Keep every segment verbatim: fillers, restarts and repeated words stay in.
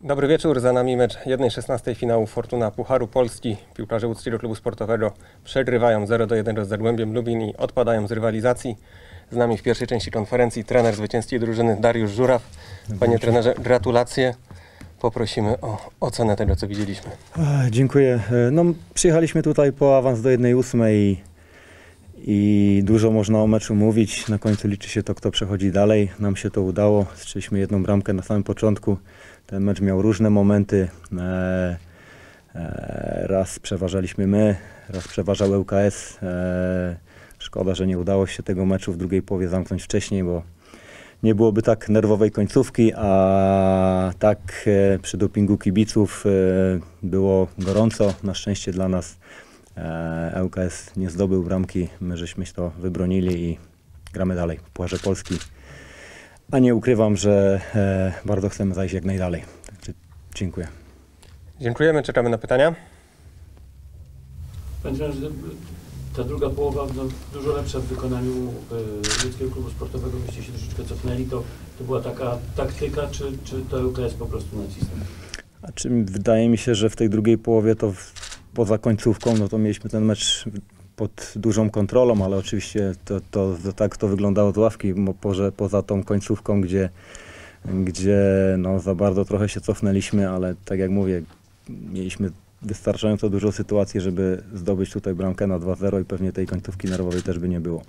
Dobry wieczór, za nami mecz jeden szesnastej finału Fortuna Pucharu Polski. Piłkarze Łódzkiego Klubu Sportowego przegrywają zero do jednego z Zagłębiem Lubin i odpadają z rywalizacji. Z nami w pierwszej części konferencji trener zwycięskiej drużyny Dariusz Żuraw. Panie trenerze, gratulacje. Poprosimy o ocenę tego, co widzieliśmy. Dziękuję. No, przyjechaliśmy tutaj po awans do jednej ósmej i, i dużo można o meczu mówić. Na końcu liczy się to, kto przechodzi dalej. Nam się to udało. Strzeliśmy jedną bramkę na samym początku. Ten mecz miał różne momenty. E, e, raz przeważaliśmy my, raz przeważał L K S. E, szkoda, że nie udało się tego meczu w drugiej połowie zamknąć wcześniej, bo nie byłoby tak nerwowej końcówki, a tak e, przy dopingu kibiców e, było gorąco. Na szczęście dla nas e, L K S nie zdobył bramki. My żeśmy to wybronili i gramy dalej w Pucharze Polski. A nie ukrywam, że e, bardzo chcemy zajść jak najdalej. Także dziękuję. Dziękujemy, czekamy na pytania. Panie trenerze, ta druga połowa no, dużo lepsza w wykonaniu y, Łódzkiego Klubu Sportowego, byście się troszeczkę cofnęli. To, to była taka taktyka, czy, czy to L K S po prostu nacisnął? A czym wydaje mi się, że w tej drugiej połowie to w, poza końcówką, no to mieliśmy ten mecz pod dużą kontrolą, ale oczywiście to, to, to tak to wyglądało z ławki, bo poza, poza tą końcówką, gdzie, gdzie no, za bardzo trochę się cofnęliśmy, ale tak jak mówię, mieliśmy wystarczająco dużo sytuacji, żeby zdobyć tutaj bramkę na dwa zero i pewnie tej końcówki nerwowej też by nie było.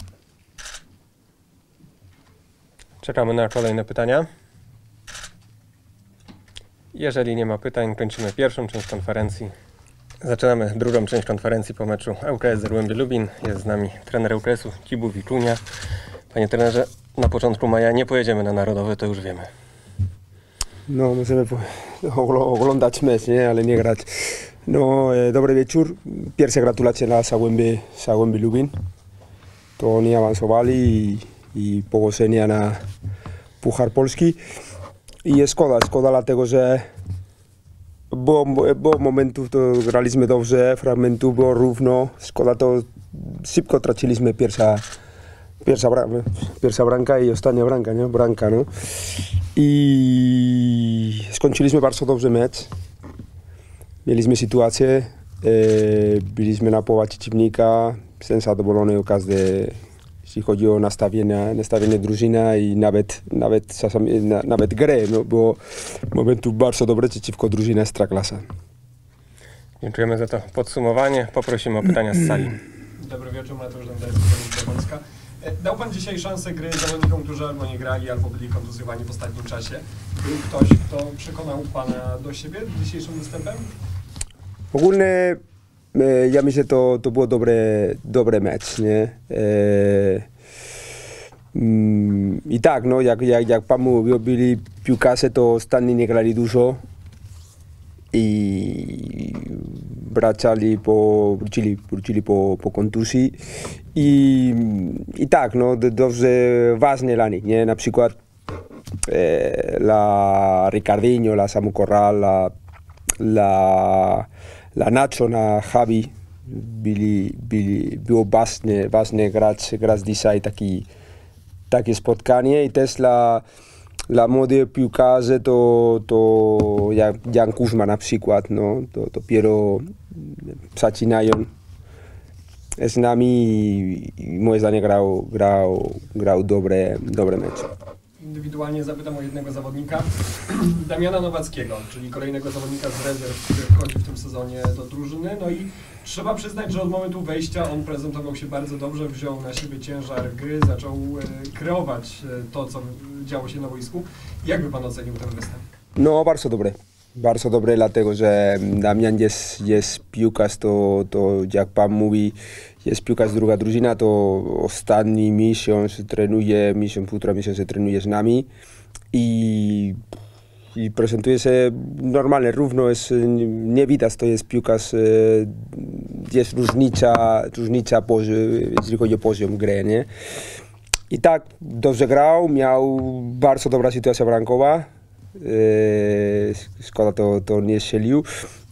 Czekamy na kolejne pytania. Jeżeli nie ma pytań, kończymy pierwszą część konferencji. Zaczynamy drugą część konferencji po meczu L K S Zagłębie Lubin. Jest z nami trener L K S-u Cibu Wiczunia. Panie trenerze, na początku maja nie pojedziemy na Narodowy, to już wiemy. No, możemy oglądać mecz, nie? Ale nie grać. No, e, dobry wieczór. Pierwsze gratulacje dla Zagłębie, Zagłębie Lubin. To oni awansowali i, i powodzenia na Puchar Polski. I szkoda, szkoda dlatego, że Bo, bo momentów to graliśmy dobrze, fragmentów było równo. Szkoda to szybko traciliśmy pierwsza, pierwsza, bram, pierwsza bramka i ostatnia bramka, nie? Bramka, no. I skończyliśmy bardzo dobrze mecz. Mieliśmy sytuację, e, byliśmy na połowie przeciwnika. Jestem zadowolony o każde, jeśli chodzi o nastawienie, nastawienie drużyny i nawet, nawet, czasami, na, nawet grę, no, bo momentów bardzo dobre przeciwko drużynie Ekstraklasa. Dziękujemy za to podsumowanie. Poprosimy o pytania z sali. Dobry wieczór, Mateusz Dębelski, Polska. Dał Pan dzisiaj szansę gry zawodnikom, którzy albo nie grali, albo byli kontuzjowani w ostatnim czasie. Był ktoś, kto przekonał Pana do siebie dzisiejszym występem? Ogólnie ja myślę, że to, to było dobre, dobre mecz, nie? E, mm, I tak, no, jak, jak, jak Pan mówił, byli piłkarze, to ostatni nie grali dużo i wracali po, wrócili, wrócili po, po kontuzji i, i tak, no, dobrze ważne dla nich, nie? Na przykład e, la Ricardinho, la Samu Corral, la, la La Nacho na Javi byli, byli, było ważne, ważne grać, grać dzisiaj taki, takie spotkanie i też dla, dla młodych piłkarzy to, to jak Jan Kuźma na przykład, no, to dopiero zaczynają z nami i, i moje zdanie grał, grał, grał dobre, dobre mecze. Indywidualnie zapytam o jednego zawodnika, Damiana Nowackiego, czyli kolejnego zawodnika z rezerw, który wchodzi w tym sezonie do drużyny. No i trzeba przyznać, że od momentu wejścia on prezentował się bardzo dobrze, wziął na siebie ciężar gry, zaczął e, kreować e, to, co działo się na boisku. Jak by Pan ocenił ten występ? No, bardzo dobre. Bardzo dobre, dlatego że Damian jest, jest piłkarz, to, to jak Pan mówi, jest piłkarz druga drużyna, to ostatni miesiąc trenuje, miesiąc, półtora miesiąca trenuje z nami i, i prezentuje się normalnie, równo, jest, nie widać, to jest piłkarz, jest różnica, różnica poziom, jeśli chodzi o poziom gry, nie? I tak, dobrze grał, miał bardzo dobra sytuacja bramkowa. Szkoda, to, to nie strzelił,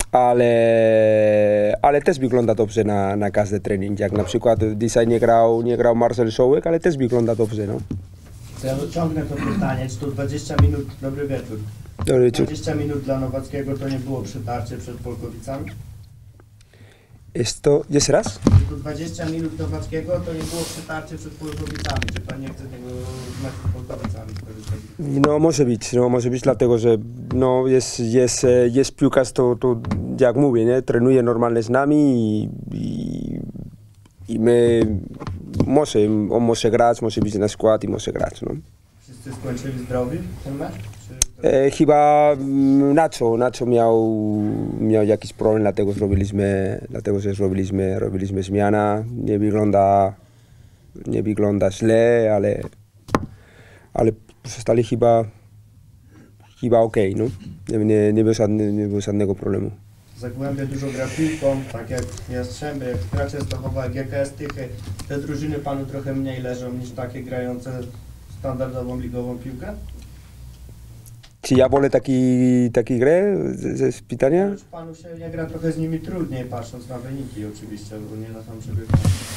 ale, ale też wygląda dobrze na, na każdy trening. Jak na przykład dzisiaj nie grał, nie grał Marcel Szołek, ale też wygląda dobrze. No. To ja ciągnę to pytanie, czy to dwadzieścia minut, dobry wieczór, Dobry wieczór. dwadzieścia minut dla Nowackiego to nie było przytarcie przed Polkowicami? Jest to, jeszcze raz? Tylko dwadzieścia minut Nowackiego to nie było przytarcie przed Polkowicami. Czy pan nie chce tego meczu z Polkowicami skorzystać? No może być, no może być dlatego, że no, jest, jest, jest piłkarz, to, to jak mówię, nie? Trenuje normalnie z nami i, i, i my, może, on może grać, może być na skład i może grać. No. Wszyscy skończyli zdrowi ten mecz? Czy to... E, chyba Nacho, Nacho miał, miał jakiś problem, dlatego zrobiliśmy, dlatego że zrobiliśmy, robiliśmy zmiana. Nie wygląda, nie wygląda źle, ale, ale zostali chyba, chyba okej, okay, no. Nie, nie, nie, było żadne, nie było żadnego problemu. Zagłębie dużo gra piłką, tak jak Jastrzębie, jak Skra Częstochowa, jak G K S Tychy. Te drużyny panu trochę mniej leżą niż takie grające standardową ligową piłkę? Czy ja wolę taki, taki grę ze, z pytania? Czy panu się nie gra trochę z nimi trudniej, patrząc na wyniki oczywiście, bo nie na tam, żeby...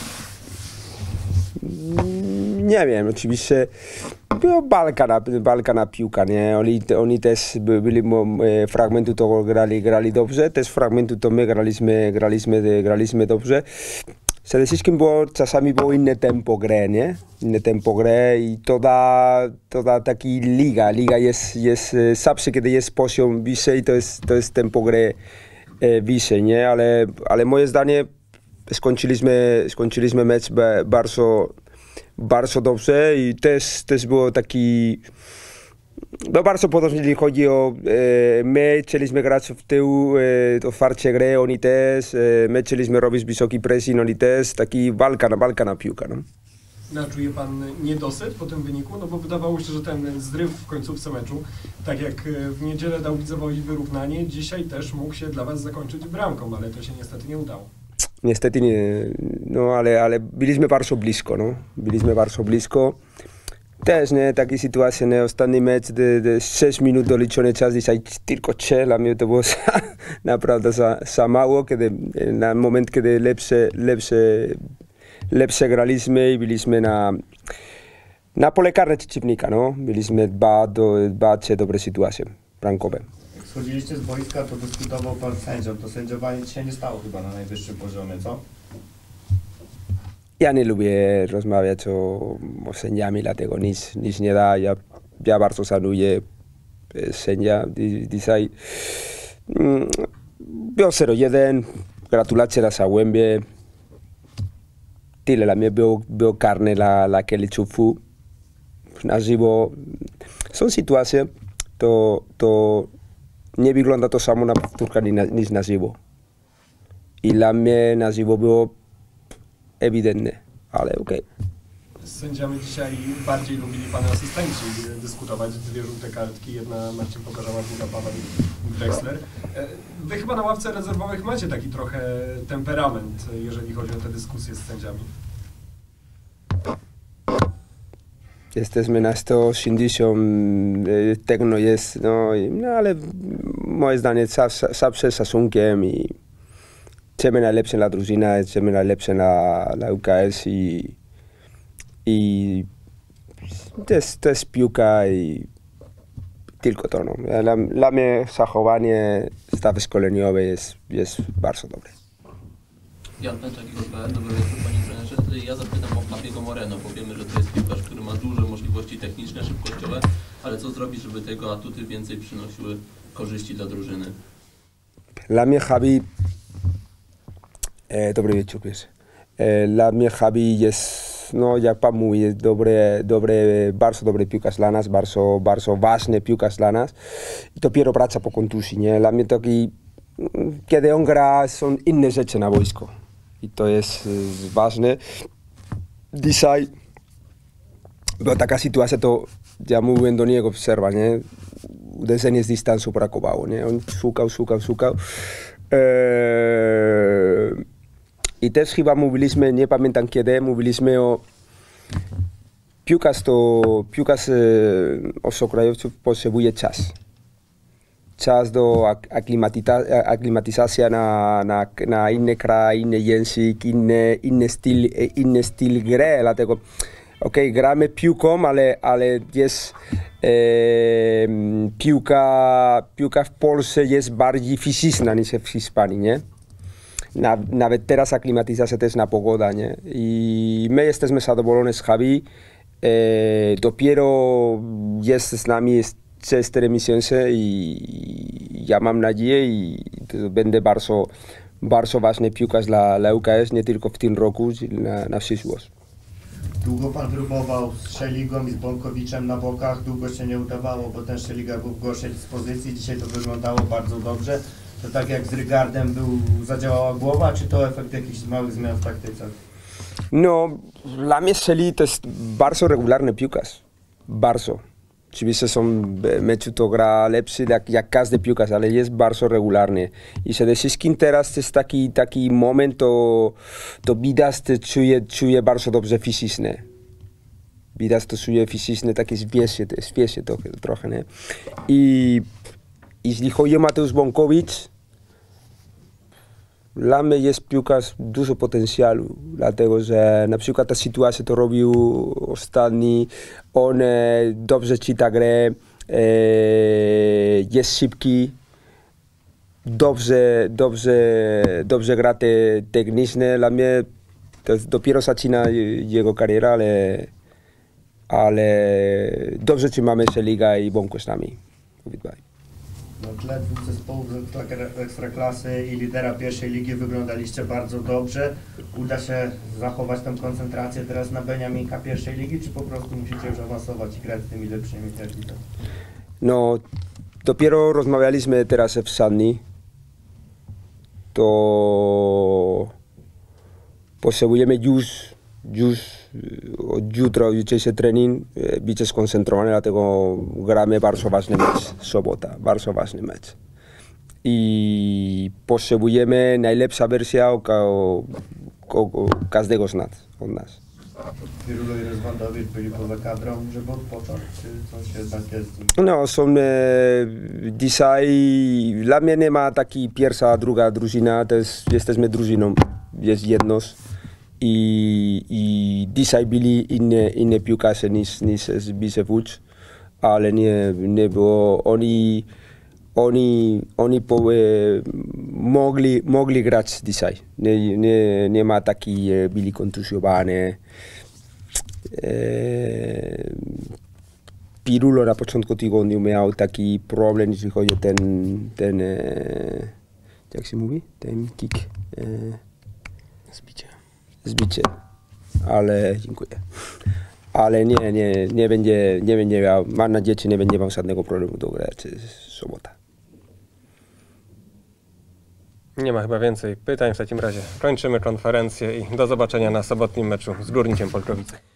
Nie wiem, oczywiście była walka na, walka na piłkę, nie? Oni, oni też byli, e, fragmentu to grali, grali dobrze, też fragmentu to my graliśmy, graliśmy, graliśmy dobrze. Przede wszystkim było, czasami było inne tempo gry, nie? Inne tempo gry i to da, to da taki liga. Liga jest, jest zawsze, kiedy jest poziom wyżej, to jest, to jest tempo gry e, wyżej, nie? Ale, ale moje zdanie, skończyliśmy, skończyliśmy mecz bardzo, bardzo dobrze i też, też było taki, no bardzo podobnie, jeżeli chodzi o e, my chcieliśmy grać w tył, e, otwarcie gry, oni też, e, my chcieliśmy robić wysoki pressing, oni też, taki walka na, walka na piłkę, no. No, czuje pan niedosyt po tym wyniku? No bo wydawało się, że ten zryw w końcówce meczu, tak jak w niedzielę dał Widzewowi wyrównanie, dzisiaj też mógł się dla was zakończyć bramką, ale to się niestety nie udało. Niestety nie, no ale, ale byliśmy bardzo blisko, no. Byliśmy bardzo blisko. Też, nie, takie sytuacje, nie, ostatni mecz, de, de sześć minut doliczony czas, dzisiaj tylko trzy, dla mnie to było za, naprawdę za, za mało, kiedy, na moment, kiedy lepsze, lepsze, lepsze graliśmy i byliśmy na, na pole karne przeciwnika, no. Byliśmy dwa, do, dwa, trzy dobre sytuacje bramkowe. Jak schodziliście z boiska, to dyskutował pan z sędzią. To sędziowanie dzisiaj nie stało chyba na najwyższym poziomie, co? Ja nie lubię rozmawiać o, o sędziami, dlatego nic, nic nie da. Ja, ja bardzo szanuję sędzia dzisiaj. Było zero jeden, gratulacje na Zagłębie. Tyle dla mnie było, było karne dla, dla Keliczówku. Na żywo są sytuacje, to, to nie wygląda to samo na powtórkach niż na żywo. I dla mnie na żywo było ewidentne, ale okej. Okay. Z sędziami dzisiaj bardziej lubili pana asystenci dyskutować. Dwie żółte kartki, jedna Marcin Pokarzała, druga Paweł Drexler. Wy chyba na ławce rezerwowych macie taki trochę temperament, jeżeli chodzi o te dyskusje z sędziami. Jesteśmy na sto osiemdziesiąt, tego jest, no, no ale moje zdanie zawsze z szacunkiem i chcemy najlepsze dla drużyny, chcemy najlepsze dla, dla U K S i, i to, jest, to jest piłka i tylko to. No. Dla, dla mnie zachowanie stawy szkoleniowej jest, jest bardzo dobre. Jan Pęczak, Igor P L, dobry wieczór panie trenerze. Ja zapytam o Papiego Moreno, bo wiemy, że to jest piłkarz, który ma duże możliwości techniczne, szybkościowe, ale co zrobić, żeby te jego atuty więcej przynosiły korzyści dla drużyny? Dla mnie Javi, e, dobry wieczór, wiesz. E, dla mnie Javi jest, no jak pan mówi, jest dobre, dobre, bardzo dobry piłkarz dla nas, bardzo, bardzo ważny piłkarz dla nas i dopiero wraca po kontuzji, nie? Dla mnie taki, kiedy on gra, są inne rzeczy na boisku i to jest ważne. Dzisiaj była taka sytuacja, to ja mówiłem do niego, obserwa, nie? Uderzenie z dystansu brakowało, nie? On szukał, szukał, szukał. Eee, I też chyba mówiliśmy, nie pamiętam kiedy, mówiliśmy o piłkarz to, piłkarz e, obcokrajowców potrzebuje czas. Czas do aklimatyzacji na, na, na inny kraj, inny język, inny, inny, styl, inny styl gry, dlatego okej, okay, gramy piłką, ale, ale jest piłka, piłka w Polsce jest bardziej fizyczna niż w Hiszpanii, nie? Na, nawet teraz aklimatyzacja też na pogoda, nie? I my jesteśmy zadowoleni z Javi. E, dopiero jest z nami trzy cztery miesiące i ja mam nadzieję i to będzie bardzo, bardzo ważny piłkarz dla, dla U K S, nie tylko w tym roku, na, na przyszłość. Długo pan próbował z Szeligą i z Bąkowiczem na bokach, długo się nie udawało, bo ten Szeliga był w gorszej dyspozycji, dzisiaj to wyglądało bardzo dobrze. To tak jak z Rygardem był, zadziałała głowa, czy to efekt jakichś małych zmian w taktyce? No, dla mnie Szeli to jest bardzo regularny piłkarz, bardzo. Oczywiście są meczu to gra lepszy jak, jak każdy piłkarz, ale jest bardzo regularny. I przede wszystkim teraz jest taki, taki moment, to, to widać, to czuje, czuje bardzo dobrze fizycznie. Widać to czuje fizycznie, takie zwiesie, zwiesie trochę, trochę, nie? I jeśli chodzi o Mateusz Bąkowicz, dla mnie jest piłkarz dużo potencjału, dlatego że na przykład ta sytuacja to robił ostatni, on e, dobrze czyta grę, e, jest szybki, dobrze, dobrze, dobrze gra te techniczne. Dla mnie to dopiero zaczyna jego kariera, ale, ale dobrze trzymamy Szeliga i Bąko z nami. Na tle dwóch zespołów z Ekstraklasy i lidera pierwszej ligi wyglądaliście bardzo dobrze. Uda się zachować tę koncentrację teraz na Beniaminka pierwszej ligi, czy po prostu musicie już awansować i grać z tymi lepszymi jak to? No, dopiero rozmawialiśmy teraz w Sydney. To potrzebujemy już, już od jutra, jutrzejszy trening, być skoncentrowany, dlatego gramy bardzo ważny mecz, sobota, bardzo ważny mecz. I potrzebujemy najlepsza wersja o, o, o, o każdego z nas, od nas. Pirulo i Rozwandowicz byli poza kadrą, żeby odpocząć, czy coś jednak jest? No, są e, dzisiaj, dla mnie nie ma takiej pierwsza, druga drużyna, to jest, jesteśmy drużyną, jest jedność. I, i dzisiaj byli inne, inne piłkarze niż, niż z Bisewicz, ale nie, nie było, oni, oni, oni po, e, mogli, mogli grać dzisiaj, nie, nie, nie ma takiej, byli kontuzjowani. E, Pirulo na początku tygodnia miał taki problem, jeśli chodzi o ten, ten e, jak się mówi, ten kick. E, Zbicie. Zbicie, ale dziękuję. Ale nie, nie, nie będzie, nie będzie miał, mam nadzieję, że nie będzie miał żadnego problemu do gry sobota. Nie ma chyba więcej pytań, w takim razie kończymy konferencję i do zobaczenia na sobotnim meczu z Górnikiem Polkowice.